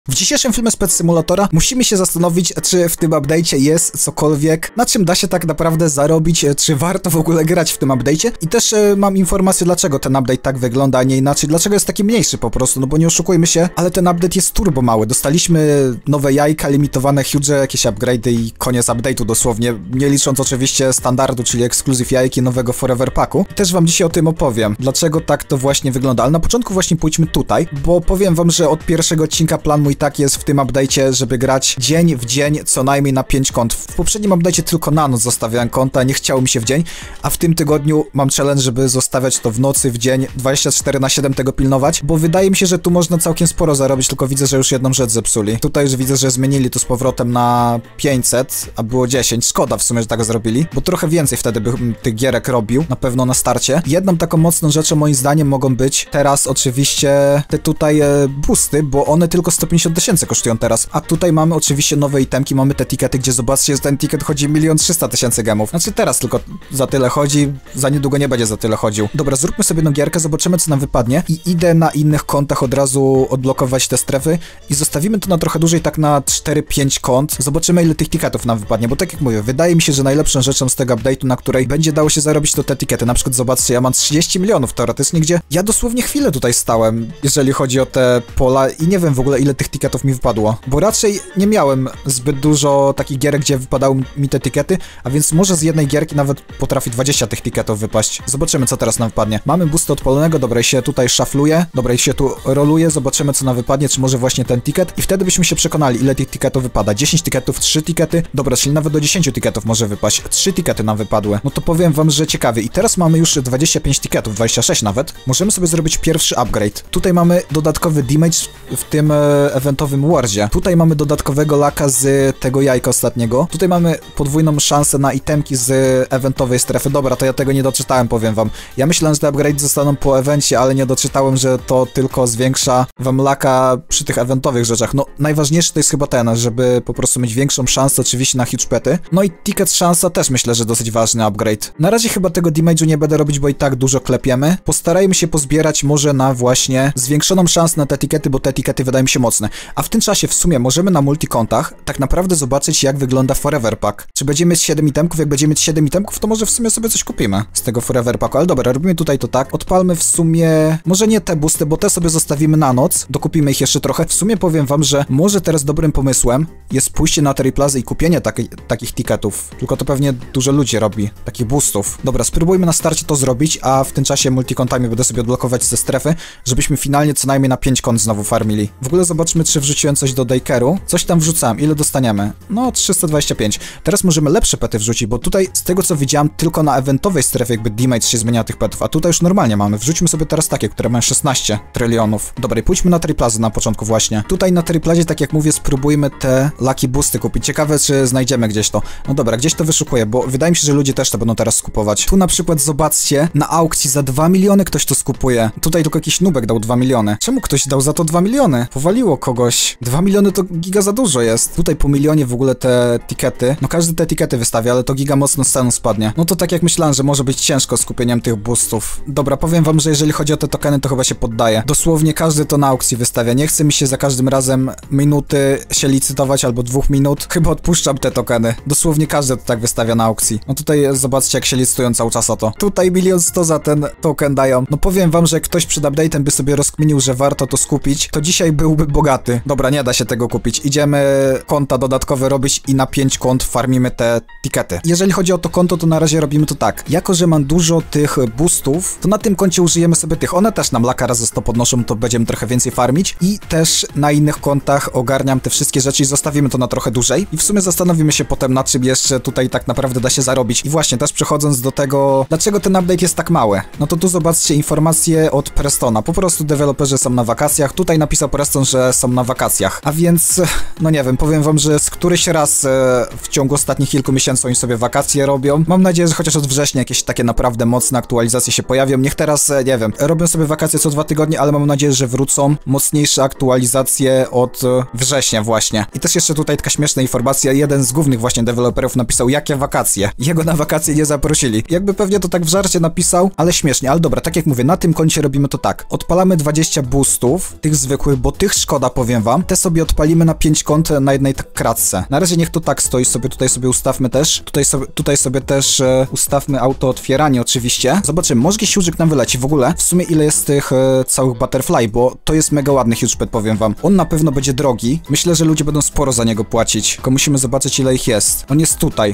W dzisiejszym filmie z Pet Simulatora musimy się zastanowić, czy w tym update'cie jest cokolwiek, na czym da się tak naprawdę zarobić, czy warto w ogóle grać w tym update'cie. I też mam informację, dlaczego ten update tak wygląda, a nie inaczej, dlaczego jest taki mniejszy po prostu, no bo nie oszukujmy się, ale ten update jest turbo mały. Dostaliśmy nowe jajka, limitowane huge, jakieś upgrade'y i koniec update'u dosłownie, nie licząc oczywiście standardu, czyli exclusive jajki nowego Forever Packu. I też wam dzisiaj o tym opowiem, dlaczego tak to właśnie wygląda, ale na początku właśnie pójdźmy tutaj, bo powiem wam, że od pierwszego odcinka plan mój tak jest w tym update'cie, żeby grać dzień w dzień co najmniej na 5 kont. W poprzednim update'cie tylko na noc zostawiałem konta, nie chciało mi się w dzień, a w tym tygodniu mam challenge, żeby zostawiać to w nocy, w dzień, 24/7 tego pilnować, bo wydaje mi się, że tu można całkiem sporo zarobić, tylko widzę, że już jedną rzecz zepsuli. Tutaj już widzę, że zmienili to z powrotem na 500, a było 10. Szkoda w sumie, że tak zrobili, bo trochę więcej wtedy bym tych gierek robił, na pewno na starcie. Jedną taką mocną rzeczą moim zdaniem mogą być teraz oczywiście te tutaj boosty, bo one tylko 150 000 kosztują teraz, a tutaj mamy oczywiście nowe itemki, mamy te tikety, gdzie zobaczcie, że ten ticket chodzi 1 300 000 gemów. Znaczy teraz tylko za tyle chodzi, za niedługo nie będzie za tyle chodził. Dobra, zróbmy sobie jedną gierkę, zobaczymy co nam wypadnie i idę na innych kontach od razu odblokować te strefy i zostawimy to na trochę dłużej, tak na 4-5 kont. Zobaczymy ile tych tiketów nam wypadnie, bo tak jak mówię, wydaje mi się, że najlepszą rzeczą z tego update'u, na której będzie dało się zarobić, to te tikety. Na przykład zobaczcie, ja mam 30 milionów teoretycznie, gdzie ja dosłownie chwilę tutaj stałem, jeżeli chodzi o te pola i nie wiem w ogóle ile tych tiketów mi wypadło, bo raczej nie miałem zbyt dużo takich gierek, gdzie wypadały mi te tikety, a więc może z jednej gierki nawet potrafi 20 tych tiketów wypaść. Zobaczymy co teraz nam wypadnie. Mamy boost odpalonego, dobra, i się tutaj szafluje, dobra, i się tu roluje, zobaczymy co nam wypadnie, czy może właśnie ten ticket i wtedy byśmy się przekonali ile tych tiketów wypada. 10 tiketów, 3 tikety, dobra, czyli nawet do 10 tiketów może wypaść. 3 tikety nam wypadły. No to powiem wam, że ciekawie. I teraz mamy już 25 tiketów, 26 nawet. Możemy sobie zrobić pierwszy upgrade. Tutaj mamy dodatkowy damage w tym eventowym wardzie. Tutaj mamy dodatkowego laka z tego jajka ostatniego. Tutaj mamy podwójną szansę na itemki z eventowej strefy. Dobra, to ja tego nie doczytałem, powiem wam. Ja myślałem, że te upgrade zostaną po evencie, ale nie doczytałem, że to tylko zwiększa wam laka przy tych eventowych rzeczach. No, najważniejsze to jest chyba ten, żeby po prostu mieć większą szansę oczywiście na huge pety. No i ticket szansa też myślę, że dosyć ważny upgrade. Na razie chyba tego damage'u nie będę robić, bo i tak dużo klepiemy. Postarajmy się pozbierać może na właśnie zwiększoną szansę na te tikety, bo te tikety wydają mi się mocne. A w tym czasie w sumie możemy na multikontach tak naprawdę zobaczyć, jak wygląda Forever Pack. Czy będziemy mieć 7 itemków? Jak będziemy mieć 7 itemków, to może w sumie sobie coś kupimy z tego Forever Packu. Ale dobra, robimy tutaj to tak. Odpalmy w sumie, może nie te boosty, bo te sobie zostawimy na noc. Dokupimy ich jeszcze trochę. W sumie powiem wam, że może teraz dobrym pomysłem jest pójście na Terry Plaza i kupienie takich ticketów. Tylko to pewnie dużo ludzi robi, takich boostów. Dobra, spróbujmy na starcie to zrobić, a w tym czasie multikontami będę sobie odblokować ze strefy, żebyśmy finalnie co najmniej na 5 kont znowu farmili. W ogóle zobaczmy, czy wrzuciłem coś do Daycare'u. Coś tam wrzucałem. Ile dostaniemy? No, 325. Teraz możemy lepsze pety wrzucić, bo tutaj z tego co widziałem, tylko na eventowej strefie jakby damage się zmienia tych petów, a tutaj już normalnie mamy. Wrzućmy sobie teraz takie, które mają 16 trylionów. Dobra, i pójdźmy na Terry Plaza na początku właśnie. Tutaj na Terry Plazie, tak jak mówię, spróbujmy te Lucky Boosty kupić. Ciekawe, czy znajdziemy gdzieś to. No dobra, gdzieś to wyszukuję, bo wydaje mi się, że ludzie też to będą teraz skupować. Tu na przykład zobaczcie, na aukcji za 2 miliony ktoś to skupuje. Tutaj tylko jakiś nubek dał 2 miliony. Czemu ktoś dał za to 2 miliony? Powaliło kogoś. 2 miliony to giga za dużo jest. Tutaj po milionie w ogóle te tikety. No każdy te tikety wystawia, ale to giga mocno z ceną spadnie. No to tak jak myślałem, że może być ciężko z kupieniem tych boostów. Dobra, powiem wam, że jeżeli chodzi o te tokeny, to chyba się poddaje. Dosłownie każdy to na aukcji wystawia. Nie chce mi się za każdym razem minuty się licytować albo 2 minut. Chyba odpuszczam te tokeny. Dosłownie każdy to tak wystawia na aukcji. No tutaj zobaczcie, jak się licytują cały czas o to. Tutaj 1 100 000 za ten token dają. No powiem wam, że jak ktoś przed update'em by sobie rozkminił, że warto to skupić, to dzisiaj byłby bogaty. Dobra, nie da się tego kupić. Idziemy konta dodatkowe robić i na 5 kont farmimy te tikety. Jeżeli chodzi o to konto, to na razie robimy to tak. Jako, że mam dużo tych boostów, to na tym koncie użyjemy sobie tych. One też nam laka razy 100 podnoszą, to będziemy trochę więcej farmić i też na innych kontach ogarniam te wszystkie rzeczy i zostawimy to na trochę dłużej. I w sumie zastanowimy się potem, na czym jeszcze tutaj tak naprawdę da się zarobić. I właśnie też przechodząc do tego, dlaczego ten update jest tak mały. No to tu zobaczcie informacje od Prestona. Po prostu deweloperzy są na wakacjach. Tutaj napisał Preston, że są na wakacjach. A więc, no nie wiem, powiem wam, że z któryś raz w ciągu ostatnich kilku miesięcy oni sobie wakacje robią. Mam nadzieję, że chociaż od września jakieś takie naprawdę mocne aktualizacje się pojawią. Niech teraz, nie wiem, robią sobie wakacje co 2 tygodnie, ale mam nadzieję, że wrócą mocniejsze aktualizacje od września właśnie. I też jeszcze tutaj taka śmieszna informacja. Jeden z głównych właśnie deweloperów napisał, jakie wakacje. Jego na wakacje nie zaprosili. Jakby pewnie to tak w żarcie napisał, ale śmiesznie. Ale dobra, tak jak mówię, na tym koncie robimy to tak. Odpalamy 20 boostów, tych zwykłych, bo tych szkoda powiem wam. Te sobie odpalimy na 5 kont na jednej kratce. Na razie niech to tak stoi sobie, tutaj sobie ustawmy też. Tutaj sobie też ustawmy auto otwieranie oczywiście. Zobaczymy, może jakiś huge'ik nam wyleci. W ogóle w sumie ile jest tych całych butterfly, bo to jest mega ładny huge pet, powiem wam. On na pewno będzie drogi. Myślę, że ludzie będą sporo za niego płacić. Tylko musimy zobaczyć ile ich jest. On jest tutaj.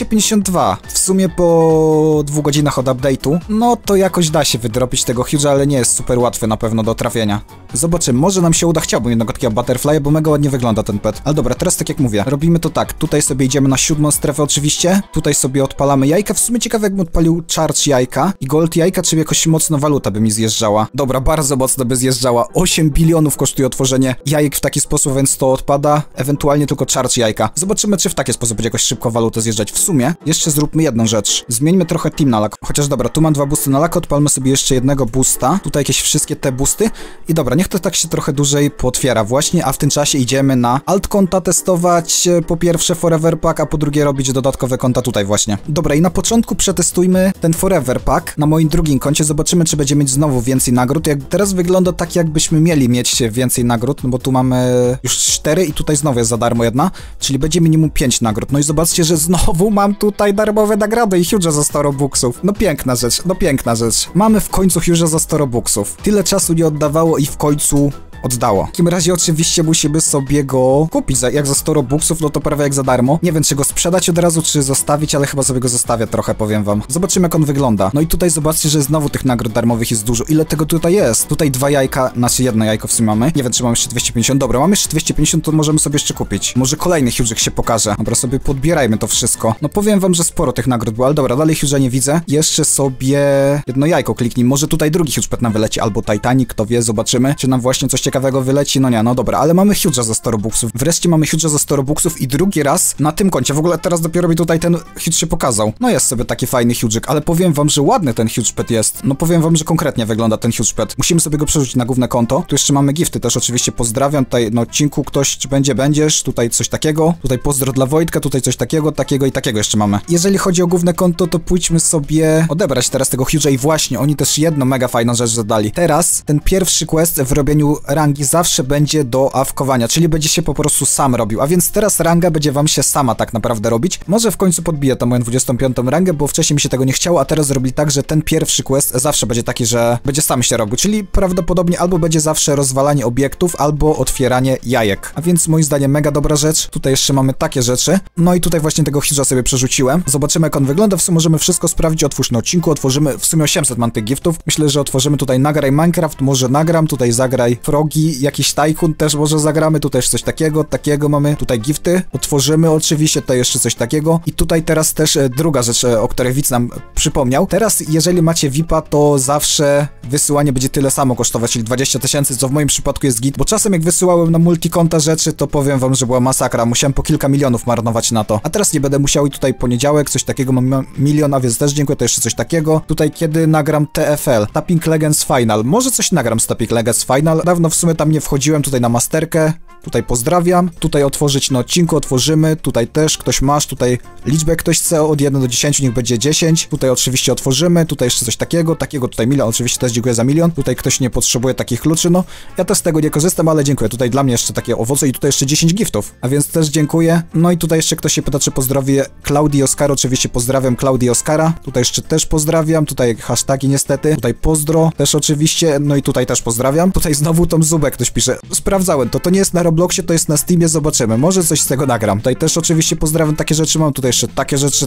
252. W sumie po 2 godzinach od update'u. No to jakoś da się wydropić tego huge'a, ale nie jest super łatwy na pewno do trafienia. Zobaczymy, może nam się uda. Chciałbym jednego takiego butterfly'a, bo mega ładnie wygląda ten pet. Ale dobra, teraz tak jak mówię, robimy to tak. Tutaj sobie idziemy na 7. strefę oczywiście. Tutaj sobie odpalamy jajka. W sumie ciekawe jakbym odpalił charge jajka i gold jajka, czy jakoś mocno waluta by mi zjeżdżała. Dobra, bardzo mocno by zjeżdżała. 8 bilionów kosztuje otworzenie jajek w taki sposób, więc to odpada. Ewentualnie tylko charge jajka. Zobaczymy, czy w taki sposób będzie jakoś szybko walutę zjeżdżać. W sumie jeszcze zróbmy jedną rzecz. Zmieńmy trochę team na lak. Chociaż dobra, tu mam 2 boosty na lak, odpalmy sobie jeszcze jednego boosta. Tutaj jakieś wszystkie te boosty. I dobra, niech to tak się trochę dłużej pootwiera właśnie, a w tym czasie idziemy na alt konta testować po pierwsze Forever Pack, a po drugie robić dodatkowe konta tutaj właśnie. Dobra, i na początku przetestujmy ten Forever Pack na moim drugim koncie. Zobaczymy, czy będziemy mieć znowu więcej nagród. Jak teraz wygląda tak, jakbyśmy mieli mieć więcej nagród, no bo tu mamy już 4 i tutaj znowu jest za darmo jedna, czyli będzie minimum 5 nagród. No i zobaczcie, że znowu mam tutaj darmowe nagrody i huge'a za 100 robuxów. No piękna rzecz, no piękna rzecz. Mamy w końcu huge'a za 100 robuxów. Tyle czasu nie oddawało i w końcu oddało. W takim razie oczywiście musimy sobie go kupić. Jak za 100 robuxów, no to prawie jak za darmo. Nie wiem, czy go sprzedać od razu, czy zostawić, ale chyba sobie go zostawię trochę, powiem wam. Zobaczymy, jak on wygląda. No i tutaj zobaczcie, że znowu tych nagród darmowych jest dużo. Ile tego tutaj jest? Tutaj 2 jajka, znaczy jedno jajko w sumie mamy. Nie wiem, czy mamy jeszcze 250. Dobra, mamy jeszcze 250, to możemy sobie jeszcze kupić. Może kolejny huge'ik się pokaże. Dobra, sobie podbierajmy to wszystko. No powiem wam, że sporo tych nagród było, ale dobra, dalej huge'a nie widzę. Jeszcze sobie jedno jajko kliknij. Może tutaj drugi huge pet nam wyleci, albo Titanic, kto wie, zobaczymy, czy nam właśnie coś ciekawego wyleci. No nie, no dobra, ale mamy huge'a za 100 robuxów. Wreszcie mamy huge'a za 100 robuxów i drugi raz na tym koncie. W ogóle teraz dopiero mi tutaj ten huge się pokazał. No jest sobie taki fajny huge'ik, ale powiem wam, że ładny ten huge pet jest. No powiem wam, że konkretnie wygląda ten huge pet. Musimy sobie go przerzucić na główne konto. Tu jeszcze mamy gifty też oczywiście, pozdrawiam. Tutaj na odcinku ktoś, czy będziesz. Tutaj coś takiego. Tutaj pozdro dla Wojtka, tutaj coś takiego, takiego i takiego jeszcze mamy. Jeżeli chodzi o główne konto, to pójdźmy sobie odebrać teraz tego huge'a i właśnie, oni też jedną mega fajną rzecz zadali. Teraz ten pierwszy quest w robieniu rangi zawsze będzie do awkowania, czyli będzie się po prostu sam robił, a więc teraz ranga będzie wam się sama tak naprawdę robić. Może w końcu podbiję tą moją 25. rangę, bo wcześniej mi się tego nie chciało, a teraz zrobili tak, że ten pierwszy quest zawsze będzie taki, że będzie sam się robił, czyli prawdopodobnie albo będzie zawsze rozwalanie obiektów, albo otwieranie jajek. A więc moim zdaniem mega dobra rzecz. Tutaj jeszcze mamy takie rzeczy. No i tutaj właśnie tego huge'a sobie przerzuciłem. Zobaczymy, jak on wygląda. W sumie możemy wszystko sprawdzić. Otwórz na odcinku, otworzymy w sumie 800 mam tych giftów. Myślę, że otworzymy tutaj nagraj Minecraft, może nagram, tutaj zagraj Frogi, jakiś Tycoon też może zagramy, tutaj jeszcze coś takiego mamy, tutaj gifty, otworzymy oczywiście, tutaj jeszcze coś takiego i tutaj teraz też druga rzecz, o której widz nam przypomniał. Teraz jeżeli macie VIP-a, to zawsze wysyłanie będzie tyle samo kosztować, czyli 20 000, co w moim przypadku jest git, bo czasem jak wysyłałem na multikonta rzeczy, to powiem wam, że była masakra, musiałem po kilka milionów marnować na to, a teraz nie będę musiał i tutaj poniedziałek, coś takiego, mam milion, a więc też dziękuję, to jeszcze coś takiego. Tutaj kiedy nagram TFL, Tapping Legends Final, może coś nagram z Tapping Legends Final, dawno w sumie tam nie wchodziłem, tutaj na masterkę, tutaj pozdrawiam, tutaj otworzyć na odcinku, otworzymy, tutaj też ktoś masz, tutaj liczbę ktoś chce od 1 do 10, niech będzie 10, tutaj oczywiście otworzymy, tutaj jeszcze coś takiego, tutaj milion, oczywiście też dziękuję za milion, tutaj ktoś nie potrzebuje takich kluczy, no ja też z tego nie korzystam, ale dziękuję, tutaj dla mnie jeszcze takie owoce i tutaj jeszcze 10 giftów, a więc też dziękuję, no i tutaj jeszcze ktoś się pyta, czy pozdrowię Klaudii Oskar, oczywiście pozdrawiam Klaudii Oskara, tutaj jeszcze też pozdrawiam, tutaj hashtagi niestety, tutaj pozdro, też oczywiście, no i tutaj też pozdrawiam, tutaj znowu Tom Zubek ktoś pisze, sprawdzałem to nie jest na Robloxie, to jest na Steamie, zobaczymy, może coś z tego nagram, tutaj też oczywiście pozdrawiam, takie rzeczy mam, tutaj jeszcze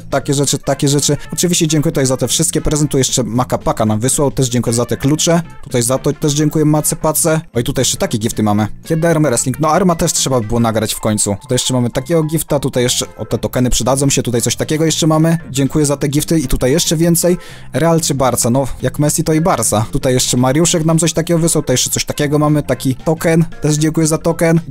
takie rzeczy, oczywiście dziękuję tutaj za te wszystkie prezenty, jeszcze Makapaka nam wysłał, też dziękuję za te klucze, tutaj za to też dziękuję Macepace, oj tutaj jeszcze takie gifty mamy, kiedy Arm Wrestling, no Arma też trzeba było nagrać w końcu, tutaj jeszcze mamy takiego gifta, tutaj jeszcze, o te tokeny przydadzą się, tutaj coś takiego jeszcze mamy, dziękuję za te gifty i tutaj jeszcze więcej, Real czy Barca, no jak Messi to i Barca, tutaj jeszcze Mariuszek nam coś takiego wysłał, tutaj jeszcze coś takiego mamy, taki token, też dziękuję za token,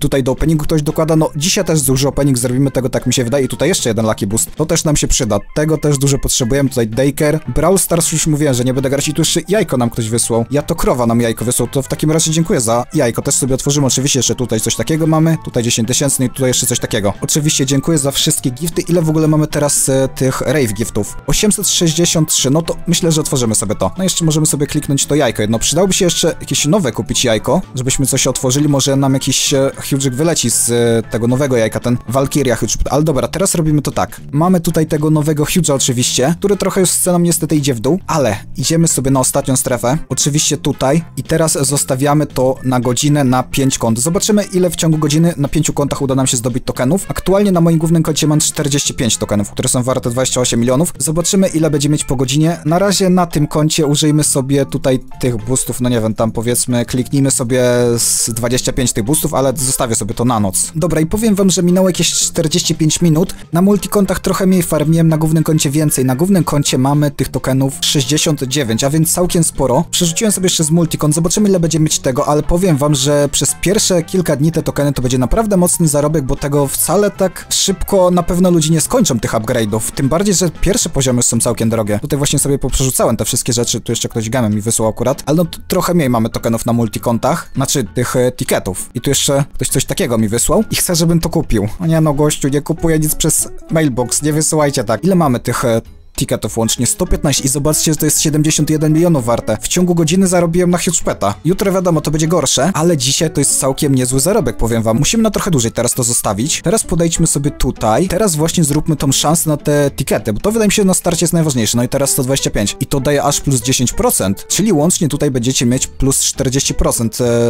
tutaj do openingu ktoś dokłada, no dzisiaj też duży opening zrobimy, tego tak mi się wydaje. I tutaj jeszcze jeden Lucky Boost, to też nam się przyda, tego też dużo potrzebujemy. Tutaj Daycare, Brawl Stars już mówiłem, że nie będę grać i tu jeszcze jajko nam ktoś wysłał. Ja to krowa nam jajko wysłał, to w takim razie dziękuję za jajko, też sobie otworzymy. Oczywiście jeszcze tutaj coś takiego mamy, tutaj 10 000, no i tutaj jeszcze coś takiego. Oczywiście dziękuję za wszystkie gifty. Ile w ogóle mamy teraz tych rave giftów? 863, no to myślę, że otworzymy sobie to. No jeszcze możemy sobie kliknąć to jajko jedno. Przydałoby się jeszcze jakieś nowe kupić jajko, żebyśmy coś otworzyli, może nam jakiś huge wyleci z tego nowego jajka, ten Valkyria huge. Ale dobra, teraz robimy to tak. Mamy tutaj tego nowego huge'a oczywiście, który trochę już z ceną niestety idzie w dół, ale idziemy sobie na ostatnią strefę, oczywiście tutaj i teraz zostawiamy to na godzinę na 5 kont. Zobaczymy, ile w ciągu godziny na 5 kontach uda nam się zdobyć tokenów. Aktualnie na moim głównym koncie mam 45 tokenów, które są warte 28 milionów. Zobaczymy, ile będzie mieć po godzinie. Na razie na tym koncie użyjmy sobie tutaj tych boostów, no nie wiem, tam powiedzmy kliknijmy sobie z 25 tych boostów, ale zostawię sobie to na noc. Dobra, i powiem wam, że minęło jakieś 45 minut. Na multikontach trochę mniej farmiłem, na głównym koncie więcej. Na głównym koncie mamy tych tokenów 69, a więc całkiem sporo. Przerzuciłem sobie jeszcze z multikont, zobaczymy, ile będzie mieć tego, ale powiem wam, że przez pierwsze kilka dni te tokeny to będzie naprawdę mocny zarobek, bo tego wcale tak szybko na pewno ludzie nie skończą tych upgrade'ów. Tym bardziej, że pierwsze poziomy są całkiem drogie. Tutaj właśnie sobie poprzerzucałem te wszystkie rzeczy, tu jeszcze ktoś gemem mi wysłał akurat, ale no trochę mniej mamy tokenów na multikontach, znaczy tych ticketów. I tu jeszcze ktoś coś takiego mi wysłał i chce, żebym to kupił. O nie no gościu, nie kupuję nic przez mailbox, nie wysyłajcie tak. Ile mamy tych ticketów łącznie? 115 i zobaczcie, że to jest 71 milionów warte. W ciągu godziny zarobiłem na huge peta. Jutro wiadomo, to będzie gorsze, ale dzisiaj to jest całkiem niezły zarobek, powiem wam. Musimy na trochę dłużej teraz to zostawić. Teraz podejdźmy sobie tutaj. Teraz właśnie zróbmy tą szansę na te tickety, bo to wydaje mi się na starcie jest najważniejsze. No i teraz 125 i to daje aż plus 10%, czyli łącznie tutaj będziecie mieć plus 40%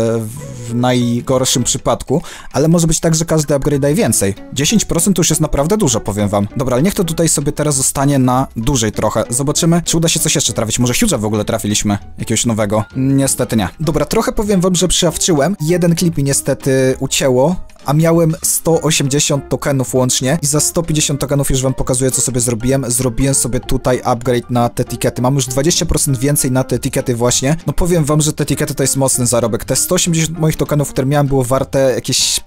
w najgorszym przypadku, ale może być tak, że każdy upgrade daje więcej. 10% to już jest naprawdę dużo, powiem wam. Dobra, ale niech to tutaj sobie teraz zostanie na dłużej trochę. Zobaczymy, czy uda się coś jeszcze trafić. Może huge'a w ogóle trafiliśmy. Jakiegoś nowego. Niestety nie. Dobra, trochę powiem wam, że przyawczyłem. Jeden klip mi niestety ucięło, a miałem 180 tokenów łącznie i za 150 tokenów już wam pokazuję, co sobie zrobiłem. Zrobiłem sobie tutaj upgrade na te tikety. Mam już 20% więcej na te tikety właśnie. No powiem wam, że te tikety to jest mocny zarobek. Te 180 moich tokenów, które miałem, było warte jakieś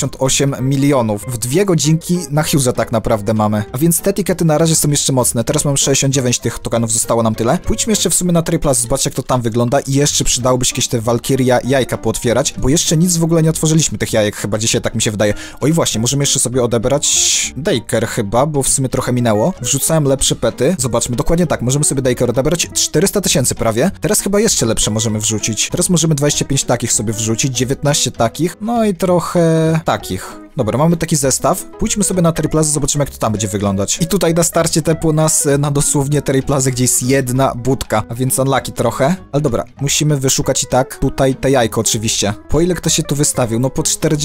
58 milionów. W 2 godzinki na huge'a tak naprawdę mamy. A więc te tikety na razie są jeszcze mocne. Teraz mam 69 tych tokenów, zostało nam tyle. Pójdźmy jeszcze w sumie na Triplas, zobaczcie, jak to tam wygląda i jeszcze przydałoby się jakieś te Valkyria jajka pootwierać, bo jeszcze nic w ogóle nie otworzyliśmy tych jajek, chyba dzisiaj tak mi się wydaje. Oj właśnie, możemy jeszcze sobie odebrać Daycare chyba, bo w sumie trochę minęło. Wrzucałem lepsze pety. Zobaczmy, dokładnie tak, możemy sobie Daycare odebrać. 400 000 prawie. Teraz chyba jeszcze lepsze możemy wrzucić. Teraz możemy 25 takich sobie wrzucić, 19 takich, no i trochę takich. Dobra, mamy taki zestaw. Pójdźmy sobie na Triplazy, zobaczymy, jak to tam będzie wyglądać. I tutaj na starcie tepło nas na dosłownie Triplazy, gdzie jest jedna budka, a więc unlucky trochę. Ale dobra, musimy wyszukać i tak tutaj te jajko oczywiście. Po ile ktoś się tu wystawił? No po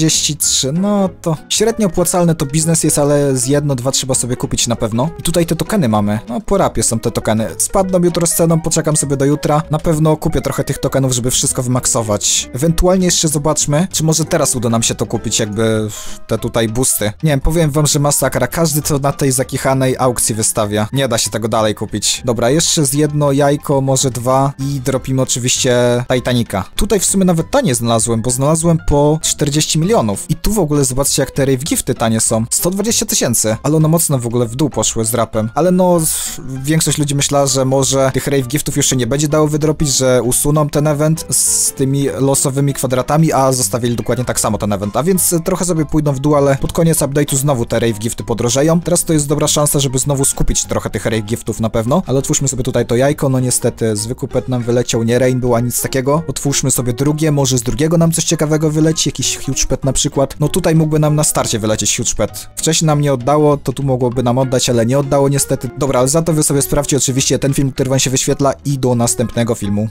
43, no to średnio opłacalny to biznes jest, ale z 1-2 trzeba sobie kupić na pewno. I tutaj te tokeny mamy. No po rapie są te tokeny. Spadną jutro z ceną, poczekam sobie do jutra. Na pewno kupię trochę tych tokenów, żeby wszystko wymaksować. Ewentualnie jeszcze zobaczmy, czy może teraz uda nam się to kupić, jakby te tutaj boosty. Nie wiem, powiem wam, że masakra. Każdy to na tej zakichanej aukcji wystawia. Nie da się tego dalej kupić. Dobra, jeszcze z 1 jajko, może 2 i dropimy oczywiście Titanica. Tutaj w sumie nawet tanie znalazłem, bo znalazłem po 40 milionów. I tu w ogóle zobaczcie, jak te rave gifty tanie są. 120 000, ale one mocno w ogóle w dół poszły z rapem. Ale no, większość ludzi myślała, że może tych rave giftów już się nie będzie dało wydropić, że usuną ten event z tymi losowymi kwadratami, a zostawili dokładnie tak samo ten event. A więc trochę sobie pójdą w dół, ale pod koniec update'u znowu te rave gifty podrożeją. Teraz to jest dobra szansa, żeby znowu skupić trochę tych rave giftów na pewno. Ale otwórzmy sobie tutaj to jajko, no niestety zwykły pet nam wyleciał, nie rainbow, a nic takiego. Otwórzmy sobie drugie, może z drugiego nam coś ciekawego wyleci, jakiś huge pet na przykład. No tutaj mógłby nam na starcie wylecieć huge pet. Wcześniej nam nie oddało, to tu mogłoby nam oddać, ale nie oddało niestety. Dobra, ale za to wy sobie sprawdźcie oczywiście ten film, który wam się wyświetla i do następnego filmu.